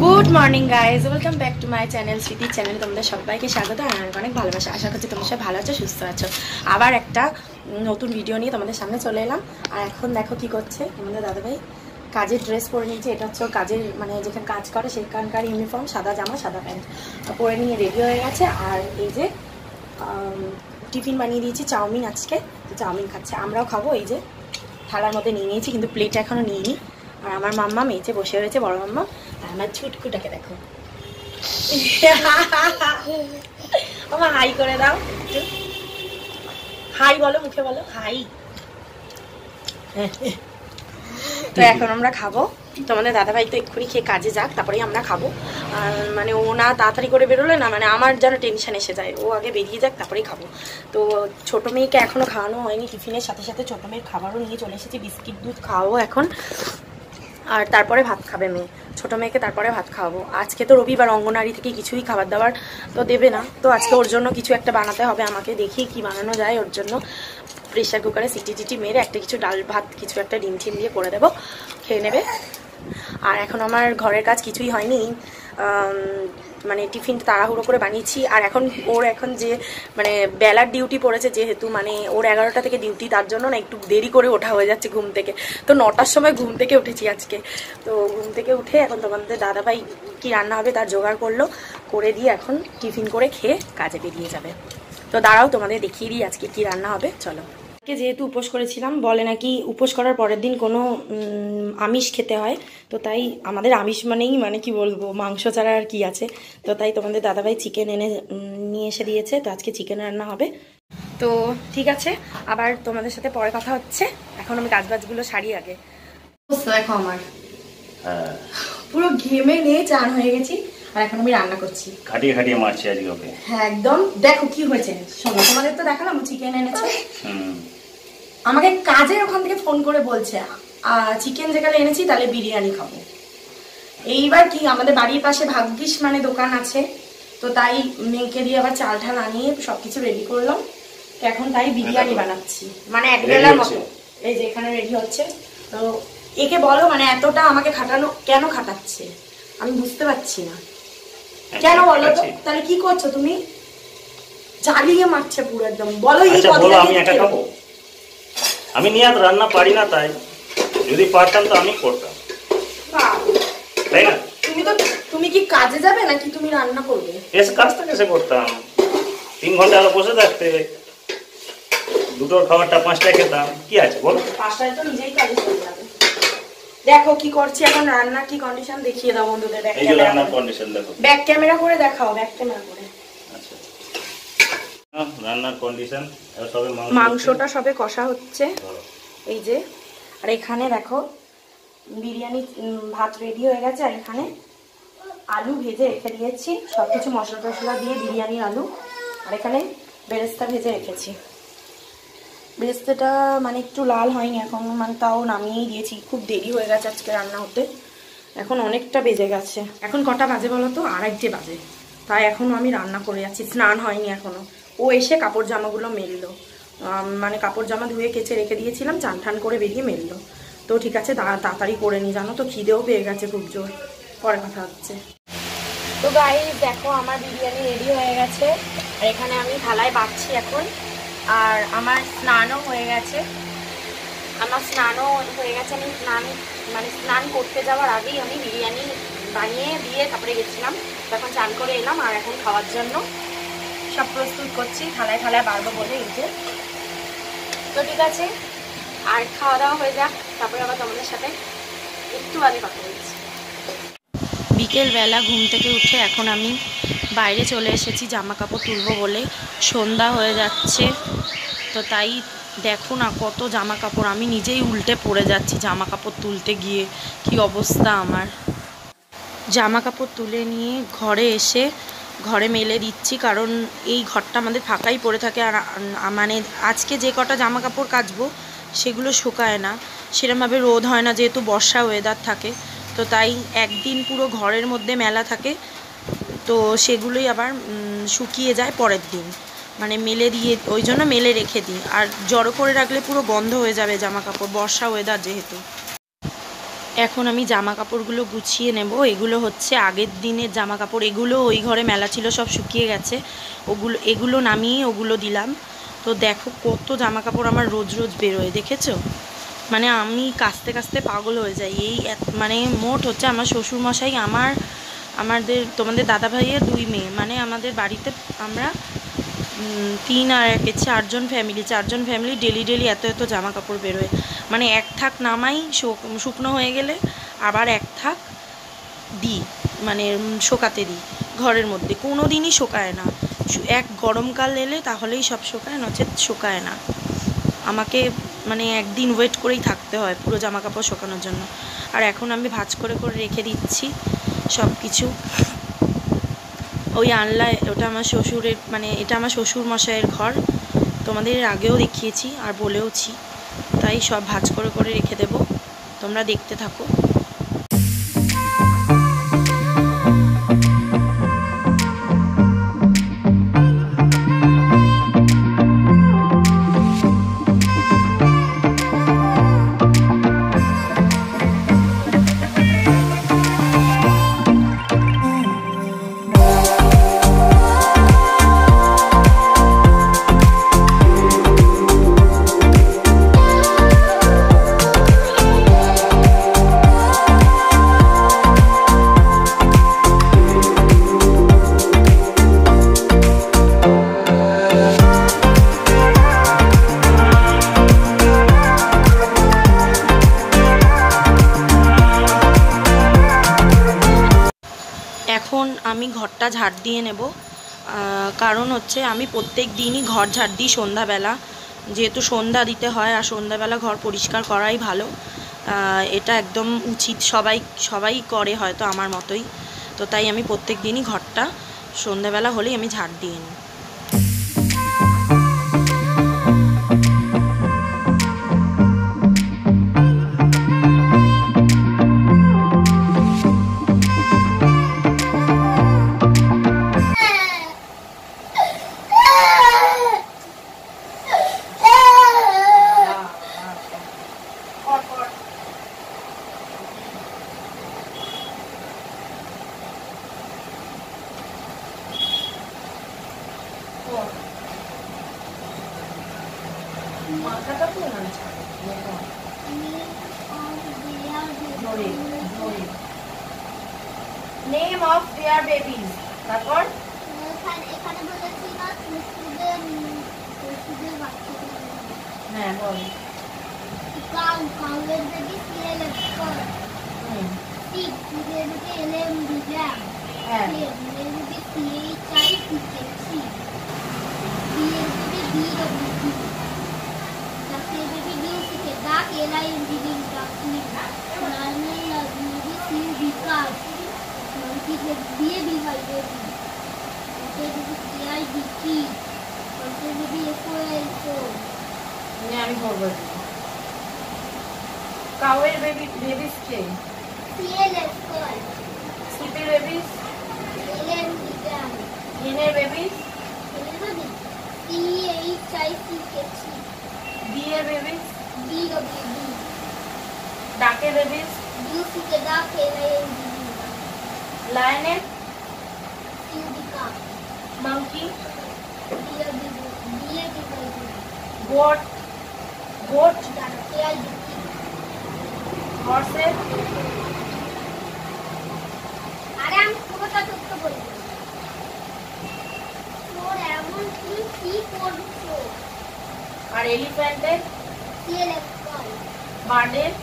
Good morning guys, welcome back to my channel Smriti channel. তোমাদের সবাইকে স্বাগত আর অনেক ভালোবাসা। আশা করছি তোমরা সব ভালো আছো, সুস্থ আছো। আবার একটা নতুন ভিডিও নিয়ে তোমাদের সামনে চলে এলাম। আর এখন দেখো কি করছে আমাদের দাদাভাই, কাজের ড্রেস পরে নিয়েছে। এটা হচ্ছে কাজের মানে যেখানে কাজ করে সেখানকার ইউনিফর্ম, সাদা জামা সাদা প্যান্ট পরে নিয়ে রেডি হয়ে গেছে। আর এই যে টিফিন বানিয়ে দিয়েছি, চাউমিন আজকে, চাউমিন খাচ্ছে। আমরাও খাবো। এই যে থালার মধ্যে নিয়ে নিয়েছি, কিন্তু প্লেট এখনও নিইনি। আর আমার মাম্মা মেয়েছে বসে রয়েছে, বড় মাম্মা। আর আমার ছুটকুটাকে দেখো, আমার হাই করে দাও, হাই বলো, মুখে বলো হাই। তো এখন আমরা খাবো। তোমাদের দাদাভাই তো এক্ষুনি খেয়ে কাজে যাক, তারপরেই আমরা খাবো। মানে ও না তাড়াতাড়ি করে বেরোলে না, মানে আমার যেন টেনশন এসে যায়। ও আগে বেরিয়ে যাক, তারপরেই খাবো। তো ছোটো মেয়েকে এখনও খাওয়ানো হয়নি। টিফিনের সাথে সাথে ছোটো মেয়ের খাবারও নিয়ে চলে এসেছি, বিস্কিট দুধ খাওয়াবো এখন। আর তারপরে ভাত খাবে মেয়ে, ছোটো মেয়েকে তারপরে ভাত খাওয়াবো। আজকে তো রবিবার, অঙ্গনারী থেকে কিছুই খাবার দাবার তো দেবে না। তো আজকে ওর জন্য কিছু একটা বানাতে হবে আমাকে, দেখি কি বানানো যায় ওর জন্য। প্রেশার কুকারে সিটি টিটি মেরে একটা কিছু ডাল ভাত কিছু একটা ডিম টিম দিয়ে করে দেবো, খেয়ে নেবে। আর এখন আমার ঘরের কাজ কিছুই হয়নি, মানে টিফিন তাড়াহুড়ো করে বানিয়েছি। আর এখন যে মানে বেলার ডিউটি পড়েছে, যেহেতু মানে ওর 11টা থেকে ডিউটি, তার জন্য না একটু দেরি করে ওঠা হয়ে যাচ্ছে ঘুম থেকে। তো 9টার সময় ঘুম থেকে উঠেছি আজকে। তো ঘুম থেকে উঠে এখন তোমাদের দাদাভাই কি রান্না হবে তার জোগাড় করে দিয়ে এখন টিফিন করে খেয়ে কাজে বেরিয়ে যাবে। তো দাঁড়াও তোমাদের দেখিয়ে দিই আজকে কি রান্না হবে, চলো। যেহেতু উপোস করেছিলাম, বলে নাকি উপোস করার পরের দিন কোনো আমিষ খেতে হয়। তো তাই আমাদের আমিষ মানেই মানে কি বলবো, মাংস ছাড়া আর কি আছে। তো তাই তোমাদের দাদাভাই চিকেন এনে নিয়ে এসে দিয়েছে। তো আজকে চিকেন রান্না হবে। তো ঠিক আছে, আবার তোমাদের সাথে পরে কথা হচ্ছে। এখন আমি কাজবাজগুলো সারি আগে। দেখো আমার পুরো ঘেমে নিয়ে চান হয়ে গেছি। আর এখন আমি রান্না করছি, খাটিয়ে খাটিয়ে মারছি আজকে ওকে। হ্যাঁ একদম। দেখো কি হয়েছে, শোনো, তোমাদের তো দেখালাম চিকেন এনেছে। আমাকে কাজের ওখান থেকে ফোন করে বলছে চিকেন যেখানে এনেছি তাহলে বিরিয়ানি খাবো। এইবার কি আমাদের বাড়ির পাশে ভাগ্যিস মানে দোকান আছে, তো তাই মেয়েকে দিয়ে আবার চাল ঠাল আনিয়ে সবকিছু রেডি করলাম। তো এখন তাই বিরিয়ানি বানাচ্ছি, মানে এক বেলার মতো। এই যে এখানে রেডি হচ্ছে। তো একে বলো মানে এতটা আমাকে কেন খাটাচ্ছে আমি বুঝতে পারছি না। কেন বলো তো, তাহলে কি করছো তুমি? জ্বালিয়ে মারছে পুরো একদম। বলো এই কথা আমি একা খাবো? আমি নিয়ে আর রান্না পারি না, তাই যদি পারতাম তো আমি করতাম, তাই না? তুমি কি কাজে যাবে নাকি তুমি রান্না করবে? কাজটা কেসে করতাম? 3 ঘন্টা আলো বসে থাকতে, দুটোর খাবারটা 5টায় খেতাম, কি আছে বলো? 5টায় তো নিজেই কাজে চলে যাবে। দেখো কি করছি এখন, রান্না কি কন্ডিশন দেখিয়ে দাও বন্ধুদের। এই যে রান্নার কন্ডিশন দেখো, ব্যাক ক্যামেরা করে দেখাও, ব্যাক ক্যামেরা করে। আচ্ছা, রান্নার কন্ডিশন সবে মাংসটা সবে কষা হচ্ছে এই যে। আর এখানে দেখো বিরিয়ানি ভাত রেডি হয়ে গেছে। আর এখানে আলু ভেজে রেখে দিয়েছি, সবকিছু মশলা টশলা দিয়ে বিরিয়ানির আলু। আর এখানে বেরেস্তা ভেজে রেখেছি। বেরেস্তাটা মানে একটু লাল হয়নি এখন, মানে তাও নামিয়েই দিয়েছি। খুব দেরি হয়ে গেছে আজকে রান্না হতে, এখন অনেকটা বেজে গেছে। এখন কটা বাজে বলো তো? 2:30 বাজে। তাই এখনও আমি রান্না করে যাচ্ছি, স্নান হয়নি এখনও। ও এসে কাপড় জামাগুলো মেললো, মানে কাপড় জামা ধুয়ে কেচে রেখে দিয়েছিলাম, চান ঠান করে বেরিয়ে মেললো। তো ঠিক আছে, তাড়াতাড়ি করে নি, জানো তো খিদেও পেয়ে গেছে খুব জোর। পরে কথা হচ্ছে। তো গাইস দেখো আমার বিরিয়ানি রেডি হয়ে গেছে। আর এখানে আমি থালায় বাড়ছি এখন। আর আমার স্নানও হয়ে গেছে, আমি স্নান করতে যাওয়ার আগেই আমি বিরিয়ানি বানিয়ে দিয়ে তারপরে গেছিলাম। তখন চান করে এলাম। আর এখন খাওয়ার জন্য সব প্রস্তুত করছি, থালায় থালায় বাড়বো বলে এই যে। তো ঠিক আছে, আর খাওয়া দাওয়া হয়ে যাক, তারপরে আবার তোমাদের সাথে একটু আগে কথা বলছি। বিকেলবেলা ঘুম থেকে উঠে এখন আমি বাইরে চলে এসেছি জামা কাপড় তুলবো বলে। সন্ধ্যা হয়ে যাচ্ছে, তো তাই দেখো না কত জামা কাপড়, আমি নিজেই উল্টে পড়ে যাচ্ছি জামা কাপড় তুলতে গিয়ে। কি অবস্থা আমার। জামা কাপড় তুলে নিয়ে ঘরে এসে ঘরে মেলে দিচ্ছি, কারণ এই ঘরটা আমাদের ফাঁকাই পড়ে থাকে। আর মানে আজকে যে কটা জামা কাপড় কাচবো সেগুলো শুকায় না, সেরকমভাবে রোদ হয় না, যেহেতু বর্ষা ওয়েদার থাকে। তো তাই একদিন পুরো ঘরের মধ্যে মেলা থাকে, তো সেগুলোই আবার শুকিয়ে যায় পরের দিন, মানে মেলে দিয়ে, ওই জন্য মেলে রেখে দিই। আর জড়ো করে রাখলে পুরো গন্ধ হয়ে যাবে জামা কাপড়, বর্ষা ওয়েদার যেহেতু। এখন আমি জামা কাপড়গুলো গুছিয়ে নেব। এগুলো হচ্ছে আগের দিনের জামা কাপড়, এগুলো ওই ঘরে মেলা ছিল, সব শুকিয়ে গেছে। এগুলো নামিয়ে ওগুলো দিলাম। তো দেখো কত জামা কাপড় আমার রোজ রোজ বেরোয়, দেখেছো? মানে আমি কাচতে কাচতে পাগল হয়ে যাই। মানে মোট হচ্ছে আমার শ্বশুরমশাই, তোমাদের দাদা ভাইয়ের 2 মেয়ে, মানে আমাদের বাড়িতে আমরা 3 আর 1 4জন ফ্যামিলি ডেলি ডেলি এত এত জামা কাপড় বেরোয়। মানে এক থাক নামাই শুকনো হয়ে গেলে আবার এক থাক দিই, মানে শোকাতে দিই। ঘরের মধ্যে কোনো দিনই শোকায় না। এক গরমকাল এলে তাহলেই সব শোকায়, নচেত শোকায় না। আমাকে মানে একদিন ওয়েট করেই থাকতে হয় পুরো জামা কাপড় শোকানোর জন্য। আর এখন আমি ভাঁজ করে করে রেখে দিচ্ছি সব কিছু। ওই আনলায়, ওটা আমার শ্বশুরের, মানে এটা আমার শ্বশুর মশাইয়ের ঘর, তোমাদের আগেও দেখিয়েছি আর বলেওছি। তাই সব ভাঁজ করে করে রেখে দেব, তোমরা দেখতে থাকো। এখন আমি ঘরটা ঝাড় দিয়ে নেব, কারণ হচ্ছে আমি প্রত্যেক দিনই ঘর ঝাড় দিই সন্ধ্যাবেলা, যেহেতু সন্ধ্যা দিতে হয়, আর সন্ধ্যাবেলা ঘর পরিষ্কার করাই ভালো। এটা একদম উচিত, সবাই করে হয়তো আমার মতোই। তো তাই আমি প্রত্যেক দিনই ঘরটা সন্ধ্যাবেলা হলেই আমি ঝাড় দিয়ে নিই। Name of their babies. তারপর এখানে বলেছি না পশুদের বাচ্চা। হ্যাঁ বল। কাউয়ের বেবি সিএলএফ কর। পিগ পিগের বেবি এলএম বিগ্রাম। হ্যাঁ এর বেবি সিএইচআই পিকেসি। বিয়ের বেবি বিডব্লিউডি। ডাকের বেবি ডিউসিকে ডাক এলআইএনডি ডাকনি। Learner baby সিবিকাস। দিয়ে বিভাই বেবি সিআইডিটি বেবি এফওএলও। আমি বলবো কাউয়ের বেবিস কে সিএলএফ কর। সিপের বেবিস এলএম বিগ্রাম। এনের বেবিস সিএইচআইপিকেসি। বিয়ের বেবিস বিডব্লিউডি। ডাকের বেবিস ডিউসিকে ডাক এলআইএনডি। লায়নের ইউডিকা। মাংকি বিয়ে গোট এআইডিটি। হর্সের আরে আমি পুরোটা তথ্য বলবো। তোর এমন তুমি কি করছো? আর এলিফ্যান্টের সিএলএফ কল। বার্ডের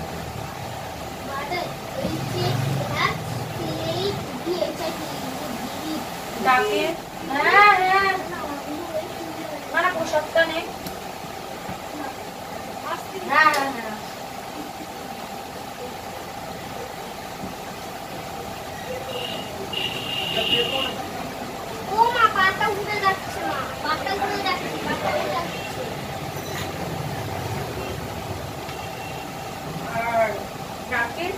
ডাকের হ্যাঁ হ্যাঁ মানে পোশাকটা নেই। হ্যাঁ হ্যাঁ হ্যাঁ ও মা পাটা উড়ে যাচ্ছে, মা পাটা উড়ে যাচ্ছে, পাটা উড়ে যাচ্ছে। আর ডাকের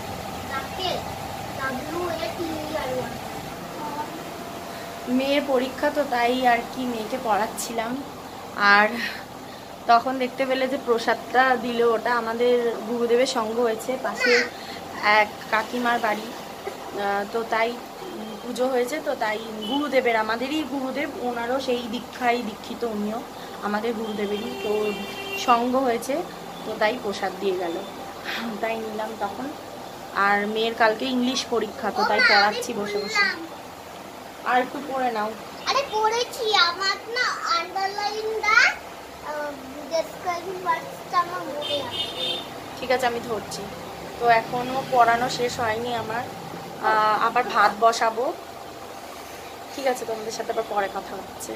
মেয়ের পরীক্ষা তো, তাই আর কি মেয়েকে পড়াচ্ছিলাম। আর তখন দেখতে পেলে যে প্রসাদটা দিল, ওটা আমাদের গুরুদেবের সঙ্গ হয়েছে পাশে এক কাকিমার বাড়ি, তো তাই পুজো হয়েছে, তো তাই গুরুদেবের, আমাদেরই গুরুদেব, ওনারও সেই দীক্ষায় দীক্ষিত, উনিও আমাদের গুরুদেবেরই, তো সঙ্গ হয়েছে, তো তাই প্রসাদ দিয়ে গেল, তাই নিলাম তখন। আর মেয়ের কালকে ইংলিশ পরীক্ষা, তো তাই পড়াচ্ছি বসে বসে। আর একটু পড়ে নাও। আরে পড়েছি, আমার না আন্ডারলাইনটা ডেসক্রাইবিং ওয়ার্ডসটা আমার মনে আছে। ঠিক আছে, আমি ধরছি। তো এখনো পড়ানো শেষ হয়নি আমার, আবার ভাত বসাবো। ঠিক আছে, তোমাদের সাথে আবার পরে কথা হচ্ছে।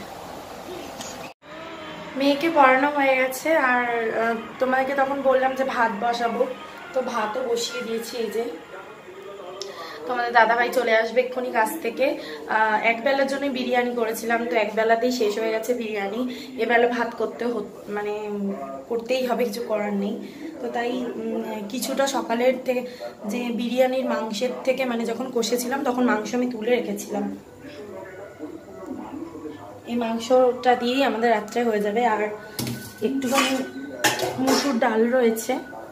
মেয়েকে পড়ানো হয়ে গেছে, আর তোমাদেরকে তখন বললাম যে ভাত বসাবো, তো ভাতও বসিয়ে দিয়েছি। এই যে তোমাদের দাদাভাই চলে আসবে এক্ষুনি কাছ থেকে। একবেলার জন্য বিরিয়ানি করেছিলাম, তো একবেলাতেই শেষ হয়ে গেছে বিরিয়ানি। এবেলা ভাত মানে করতেই হবে, কিছু করার নেই। তো তাই কিছুটা সকালের থেকে যে বিরিয়ানির মাংসের থেকে, মানে যখন কষেছিলাম তখন মাংস আমি তুলে রেখেছিলাম, এই মাংসটা দিয়েই আমাদের রাত্রে হয়ে যাবে। আর একটুখানি মসুর ডাল রয়েছে,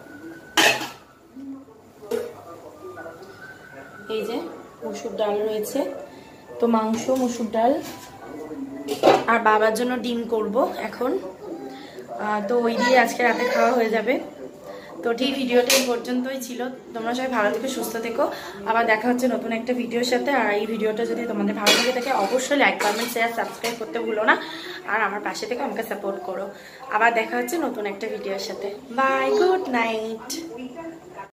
এই যে মসুর ডাল রয়েছে, তো মাংস, মসুর ডাল, আর বাবার জন্য ডিম করব এখন। তো ওই দিয়ে আজকে রাতে খাওয়া হয়ে যাবে। তো ঠিক ভিডিওটা এই পর্যন্তই ছিল। তোমরা সবাই ভালো থেকো, সুস্থ থেকো। আবার দেখা হচ্ছে নতুন একটা ভিডিওর সাথে। আর এই ভিডিওটা যদি তোমাদের ভালো লেগে থাকে অবশ্যই লাইক, কমেন্ট, শেয়ার, সাবস্ক্রাইব করতে ভুলো না। আর আমার পাশে থেকে আমাকে সাপোর্ট করো। আবার দেখা হচ্ছে নতুন একটা ভিডিওর সাথে। Bye, good night.